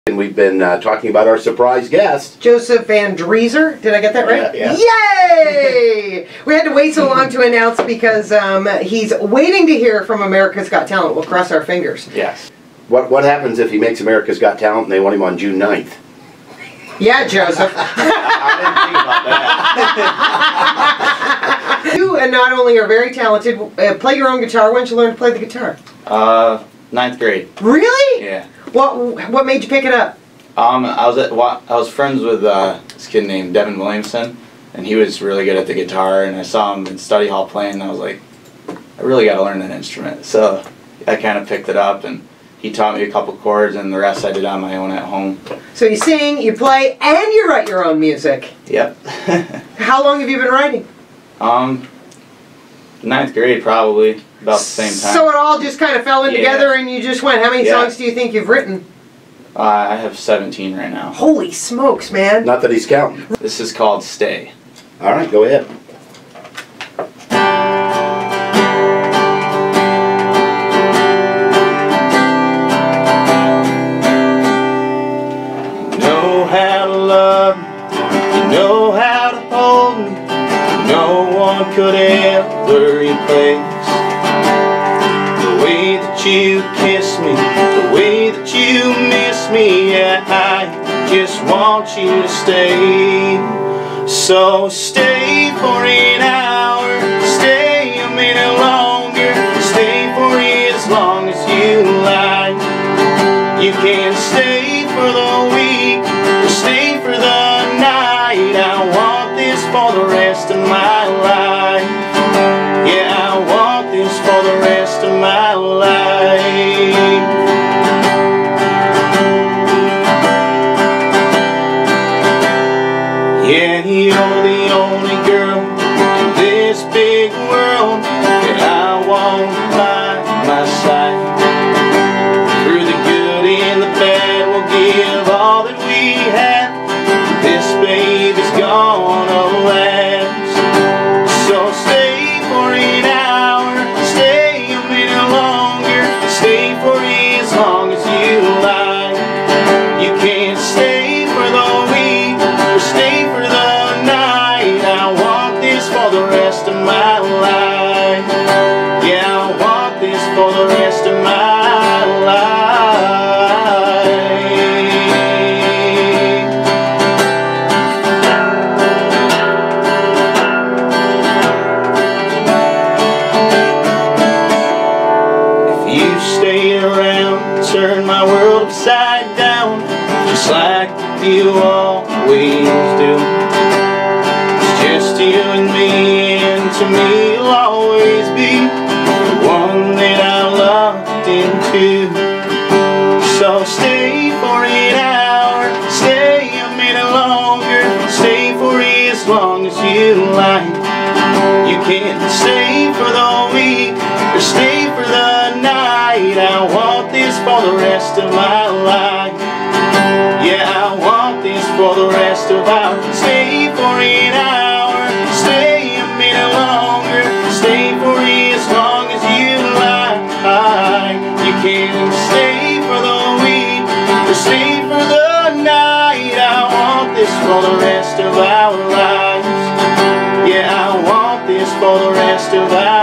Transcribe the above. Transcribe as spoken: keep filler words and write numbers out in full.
And we've been uh, talking about our surprise guest, Joseph Vandresar. Did I get that right? Yeah, yeah. Yay! We had to wait so long to announce because um, he's waiting to hear from America's Got Talent. We'll cross our fingers. Yes. What What happens if he makes America's Got Talent and they want him on June ninth? Yeah, Joseph. I didn't think about that. You uh, not only are very talented, uh, play your own guitar. When did you learn to play the guitar? Uh, ninth grade. Really? Yeah. What What made you pick it up? Um, I was at I was friends with uh, this kid named Devin Williamson, and he was really good at the guitar. And I saw him in study hall playing, and I was like, I really got to learn that instrument. So I kind of picked it up, and he taught me a couple chords, and the rest I did on my own at home. So you sing, you play, and you write your own music. Yep. How long have you been writing? um, ninth grade probably. About the same time. So it all just kind of fell in Yeah. together and you just went. How many Yeah. songs do you think you've written? Uh, I have seventeen right now. Holy smokes, man. Not that he's counting. This is called Stay. All right, go ahead. You know how to love me, you know how to hold me, no one could ever replace the way that you kiss me, the way that you miss me. Yeah, I just want you to stay. So stay for an hour, stay a minute longer, stay for as long as you like. You can stay for the week, or stay for the night. I want this for the rest of my life. Yeah, I want this for the rest of my life. Yeah, you're the only girl in this big world that I want by my side. Through the good and the bad, we'll give all that we have. This baby's gonna last. So stay for an hour, stay a minute longer, stay for as long as you like. You can't stay for the week, or stay for the night. I want this for the rest of my life. Yeah, I want this for the rest of my life. If you stay around, turn my world upside down, just like you always do. It's just you and me, and to me you'll always be the one that I loved into. So stay for an hour, stay a minute longer, stay for as long as you like. You can stay for the week, or stay for the night. I want this for the rest of my life. Yeah, I want this for the rest of our life. Stay for an hour, stay a minute longer, stay for as long as you like. You can stay for the week, or stay for the night. I want this for the rest of our lives. Yeah, I want this for the rest of our lives.